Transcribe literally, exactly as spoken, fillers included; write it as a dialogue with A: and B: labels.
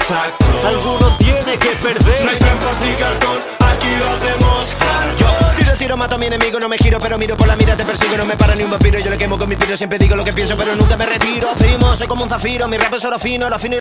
A: exacto.
B: Alguno tiene que perder.
A: No hay trampas ni cartón, aquí lo hacemos hardcore.
B: Yo tiro, tiro, mato a mi enemigo, no me giro, pero miro por la mira, te persigo, no me para ni un vampiro. Yo le quemo con mi piro, siempre digo lo que pienso, pero nunca me retiro. Primo, soy como un zafiro, mi rap es oro fino, lo fino y